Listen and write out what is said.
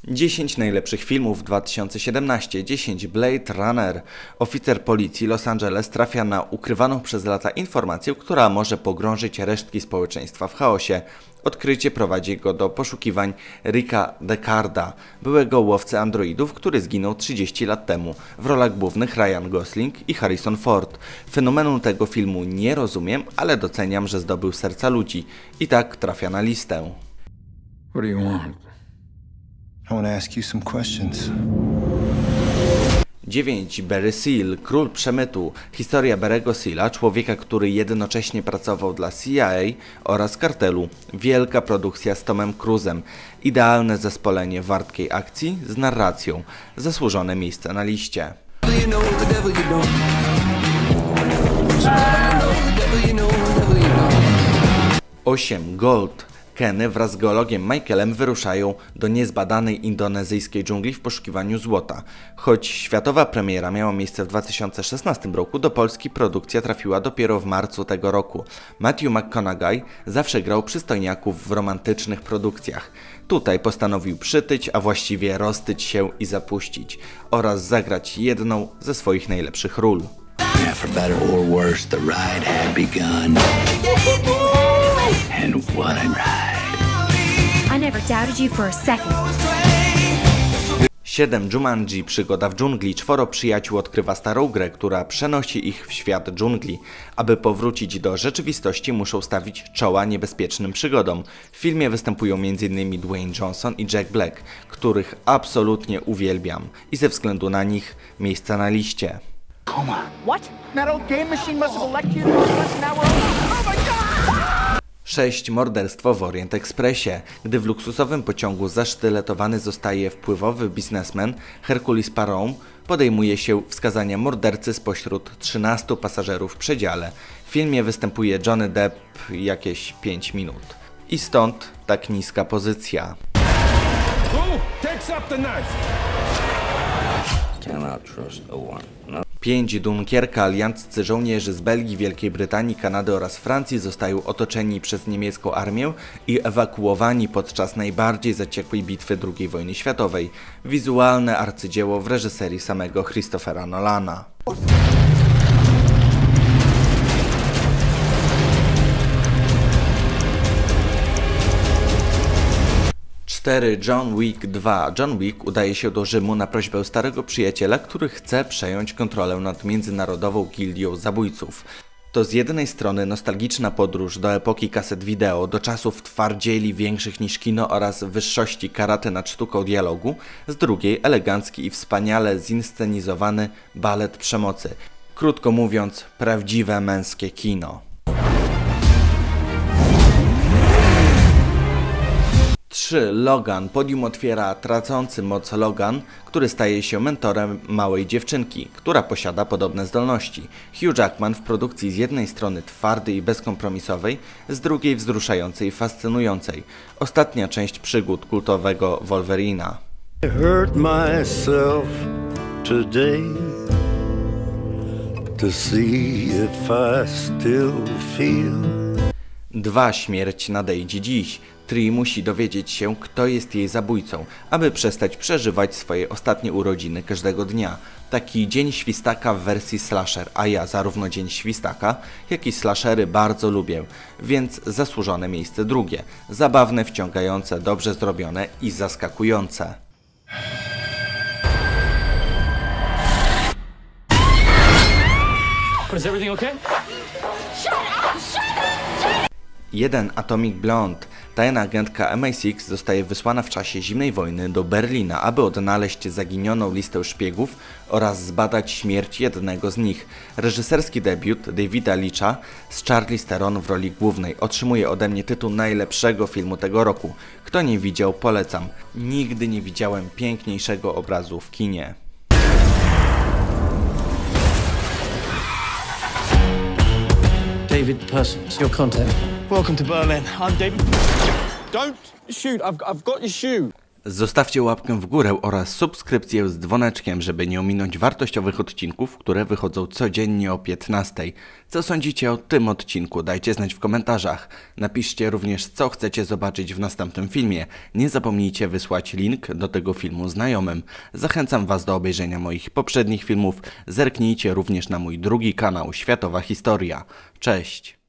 10 najlepszych filmów 2017. 10 Blade Runner. Oficer policji Los Angeles trafia na ukrywaną przez lata informację, która może pogrążyć resztki społeczeństwa w chaosie. Odkrycie prowadzi go do poszukiwań Ricka Deckarda, byłego łowcy androidów, który zginął 30 lat temu. W rolach głównych Ryan Gosling i Harrison Ford. Fenomenu tego filmu nie rozumiem, ale doceniam, że zdobył serca ludzi. I tak trafia na listę. What do you want? I want to ask you some questions. 9. Barry Seal, król przemytu. Historia Barry'ego Seala, człowieka, który jednocześnie pracował dla CIA oraz kartelu. Wielka produkcja z Tomem Cruise'em. Idealne zespolenie wartkiej akcji z narracją. Zasłużone miejsce na liście. 8. Gold. Kenny wraz z geologiem Michaelem wyruszają do niezbadanej indonezyjskiej dżungli w poszukiwaniu złota. Choć światowa premiera miała miejsce w 2016 roku, do Polski produkcja trafiła dopiero w marcu tego roku. Matthew McConaughey zawsze grał przystojniaków w romantycznych produkcjach. Tutaj postanowił przytyć, a właściwie roztyć się i zapuścić oraz zagrać jedną ze swoich najlepszych ról. Yeah, for better or worse, the ride had begun. And what a ride. I never doubted you for a second. 7. Jumanji. Przygoda w dżungli. 4 przyjaciół odkrywa starą grę, która przenosi ich w świat dżungli. Aby powrócić do rzeczywistości, muszą stawić czoła niebezpiecznym przygodom. W filmie występują m.in. Dwayne Johnson i Jack Black, których absolutnie uwielbiam i ze względu na nich miejsca na liście. What? That old game machine must have electrocuted us. Now we're... Oh my God! 6. Morderstwo w Orient Expressie. Gdy w luksusowym pociągu zasztyletowany zostaje wpływowy biznesmen Hercules Poirot, podejmuje się wskazania mordercy spośród 13 pasażerów w przedziale. W filmie występuje Johnny Depp jakieś 5 minut. I stąd tak niska pozycja. 5. Dunkierka. Alianccy żołnierze z Belgii, Wielkiej Brytanii, Kanady oraz Francji zostają otoczeni przez niemiecką armię i ewakuowani podczas najbardziej zaciekłej bitwy II wojny światowej. Wizualne arcydzieło w reżyserii samego Christophera Nolana. 4. John Wick 2. John Wick udaje się do Rzymu na prośbę starego przyjaciela, który chce przejąć kontrolę nad międzynarodową gildią zabójców. To z jednej strony nostalgiczna podróż do epoki kaset wideo, do czasów twardzieli większych niż kino oraz wyższości karate nad sztuką dialogu, z drugiej elegancki i wspaniale zinscenizowany balet przemocy. Krótko mówiąc, prawdziwe męskie kino. 3. Logan. Podium otwiera tracący moc Logan, który staje się mentorem małej dziewczynki, która posiada podobne zdolności. Hugh Jackman w produkcji z jednej strony twardej i bezkompromisowej, z drugiej wzruszającej i fascynującej. Ostatnia część przygód kultowego Wolverina. I hurt myself today to see if I still feel. 2. Śmierć nadejdzie dziś. Tree musi dowiedzieć się, kto jest jej zabójcą, aby przestać przeżywać swoje ostatnie urodziny każdego dnia. Taki Dzień Świstaka w wersji slasher, a ja zarówno Dzień Świstaka, jak i slashery bardzo lubię, więc zasłużone miejsce drugie. Zabawne, wciągające, dobrze zrobione i zaskakujące. Is everything okay? 1. Atomic Blonde. Tajna agentka MI6 zostaje wysłana w czasie zimnej wojny do Berlina, aby odnaleźć zaginioną listę szpiegów oraz zbadać śmierć jednego z nich. Reżyserski debiut Davida Leitcha z Charlize Theron w roli głównej otrzymuje ode mnie tytuł najlepszego filmu tego roku. Kto nie widział, polecam. Nigdy nie widziałem piękniejszego obrazu w kinie. David Parsons, your contact. Welcome to Berlin. I'm David. Don't shoot. I've got your shoe. Zostawcie łapkę w górę oraz subskrypcję z dzwoneczkiem, żeby nie ominąć wartościowych odcinków, które wychodzą codziennie o 15. Co sądzicie o tym odcinku? Dajcie znać w komentarzach. Napiszcie również, co chcecie zobaczyć w następnym filmie. Nie zapomnijcie wysłać link do tego filmu znajomym. Zachęcam Was do obejrzenia moich poprzednich filmów. Zerknijcie również na mój drugi kanał Światowa Historia. Cześć!